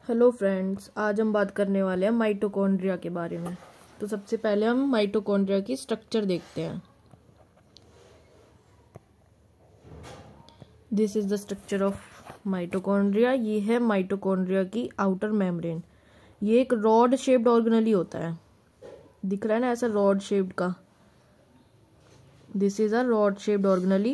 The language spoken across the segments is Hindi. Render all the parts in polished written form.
हेलो फ्रेंड्स, आज हम बात करने वाले हैं माइटोकॉन्ड्रिया के बारे में। तो सबसे पहले हम माइटोकॉन्ड्रिया की स्ट्रक्चर देखते हैं। This is the structure of mitochondria. ये है माइटोकॉन्ड्रिया की आउटर मेम्ब्रेन। ये एक रॉड शेप्ड ऑर्गेनेली होता है, दिख रहा है ना ऐसा रॉड शेप्ड का। This is a rod shaped organelle.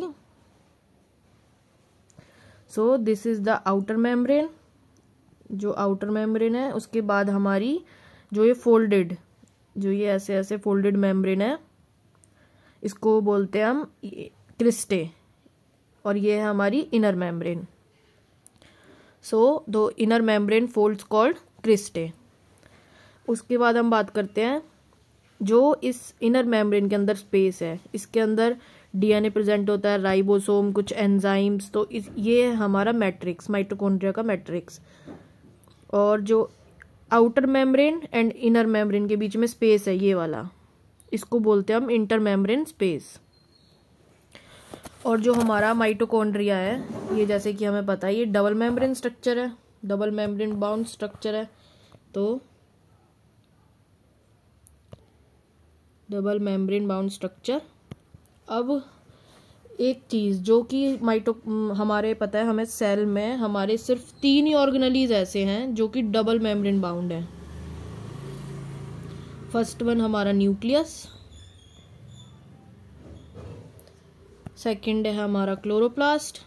So this is the outer membrane, जो आउटर मेम्ब्रेन है। उसके बाद हमारी जो ये ऐसे ऐसे फोल्डेड मेम्ब्रेन है, इसको बोलते हैं हम क्रिस्टे, और ये है हमारी इनर मेम्ब्रेन। सो दो inner membrane folds called cristae. उसके बाद हम बात करते हैं जो इस इनर मेम्ब्रेन के अंदर स्पेस है, इसके अंदर डीएनए प्रेजेंट होता है, राइबोसोम, कुछ एंजाइम्स। तो ये है हमारा मैट्रिक्स, माइटोकॉन्ड्रिया का मैट्रिक्स। और जो outer membrane and inner membrane के बीच में स्पेस है, ये वाला, इसको बोलते हैं हम इंटर मेम्ब्रेन स्पेस। और जो हमारा माइटोकॉन्ड्रिया है, ये जैसे कि हमें पता है ये डबल मेम्ब्रेन स्ट्रक्चर है, डबल मेम्ब्रेन बाउंड स्ट्रक्चर है। तो डबल मेम्ब्रेन बाउंड स्ट्रक्चर। अब एक चीज जो कि हमारे पता है, हमें सेल में हमारे सिर्फ 3 ही ऑर्गेनेलीज ऐसे हैं जो कि डबल मेम्ब्रेन बाउंड है। फर्स्ट वन हमारा न्यूक्लियस, सेकंड है हमारा क्लोरोप्लास्ट,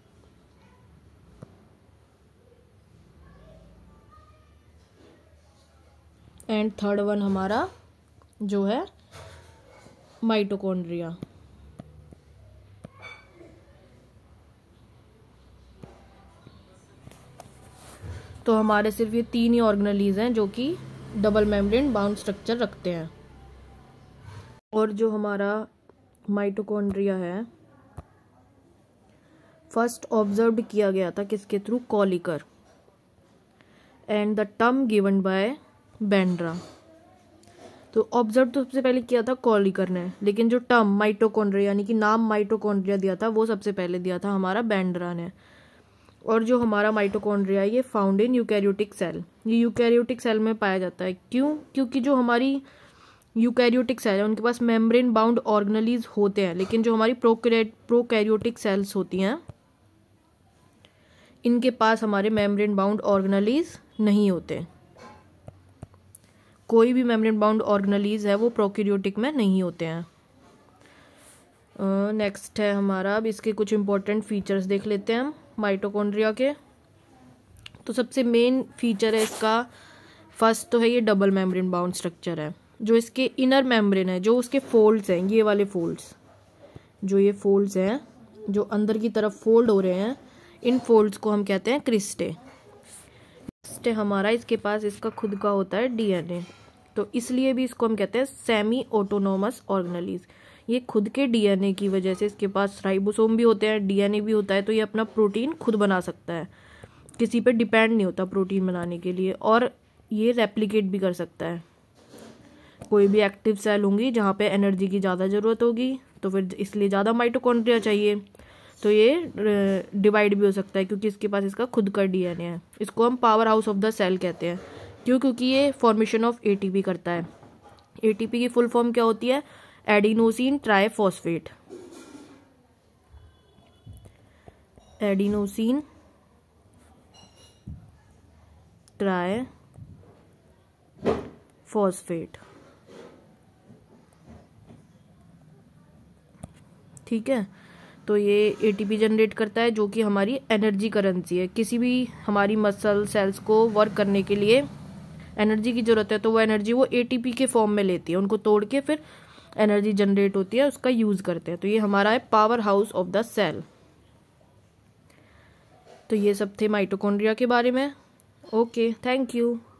एंड थर्ड वन हमारा जो है माइटोकॉन्ड्रिया। तो हमारे सिर्फ ये 3 ही ऑर्गेनेलीज हैं जो कि डबल मेम्ब्रेन बाउंड स्ट्रक्चर रखते हैं। और जो हमारा माइटोकॉन्ड्रिया है, फर्स्ट ऑब्जर्व किया गया था किसके through? Kolliker, and the term given by Benda. तो ऑब्जर्व तो सबसे पहले किया था कॉलिकर ने, लेकिन जो टर्म माइटोकॉन्ड्रिया यानी कि नाम माइटोकॉन्ड्रिया दिया था वो सबसे पहले दिया था हमारा बेंड्रा ने। और जो हमारा माइटोकॉन्ड्रिया है, ये फाउंड इन यूकैरियोटिक सेल। ये यूकैरियोटिक सेल में पाया जाता है। क्यों? क्योंकि जो हमारी यूकैरियोटिक सेल है उनके पास मेम्ब्रेन बाउंड ऑर्गेनेलीज होते हैं, लेकिन जो हमारी प्रोकैरियोटिक सेल्स होती हैं इनके पास हमारे मेम्ब्रेन बाउंड ऑर्गेनेलीज नहीं होते। कोई भी मेम्ब्रेन बाउंड ऑर्गेनेलीज है वो प्रोकैरियोटिक में नहीं होते हैं। नेक्स्ट है हमारा, अब इसके कुछ इंपॉर्टेंट फीचर्स देख लेते हैं हम माइटोकॉन्ड्रिया के। तो सबसे मेन फीचर है इसका, फर्स्ट तो है ये डबल मेम्ब्रेन बाउंड स्ट्रक्चर है। जो इसके इनर मेम्ब्रेन है, जो उसके फोल्ड्स हैं, ये वाले फोल्ड्स, जो ये फोल्ड्स हैं जो अंदर की तरफ फोल्ड हो रहे हैं, इन फोल्ड्स को हम कहते हैं क्रिस्टे। क्रिस्टे हमारा, इसके पास इसका खुद का होता है डीएनए, तो इसलिए भी इसको हम कहते हैं सेमी ऑटोनोमस ऑर्गेनेलीज। ये खुद के डीएनए की वजह से, इसके पास राइबोसोम भी होते हैं, डीएनए भी होता है, तो ये अपना प्रोटीन खुद बना सकता है, किसी पे डिपेंड नहीं होता प्रोटीन बनाने के लिए। और ये रेप्लिकेट भी कर सकता है। कोई भी एक्टिव सेल होंगी जहाँ पे एनर्जी की ज़्यादा ज़रूरत होगी, तो फिर इसलिए ज़्यादा माइटोकॉन्ड्रिया चाहिए, तो ये डिवाइड भी हो सकता है क्योंकि इसके पास इसका खुद का डीएनए है। इसको हम power house of the cell कहते हैं। क्यों? क्योंकि ये फॉर्मेशन ऑफ एटीपी करता है। एटीपी की फुल फॉर्म क्या होती है? Adenosine triphosphate. एडिनोसिन ट्राइफॉस्फेट, ठीक है। तो ये एटीपी जनरेट करता है, जो कि हमारी एनर्जी करेंसी है। किसी भी हमारी मसल सेल्स को वर्क करने के लिए एनर्जी की जरूरत है, तो वो एनर्जी वो एटीपी के फॉर्म में लेती है, उनको तोड़ के फिर एनर्जी जनरेट होती है, उसका यूज करते हैं। तो ये हमारा है power house of the cell. तो ये सब थे माइटोकॉन्ड्रिया के बारे में। Okay, thank you.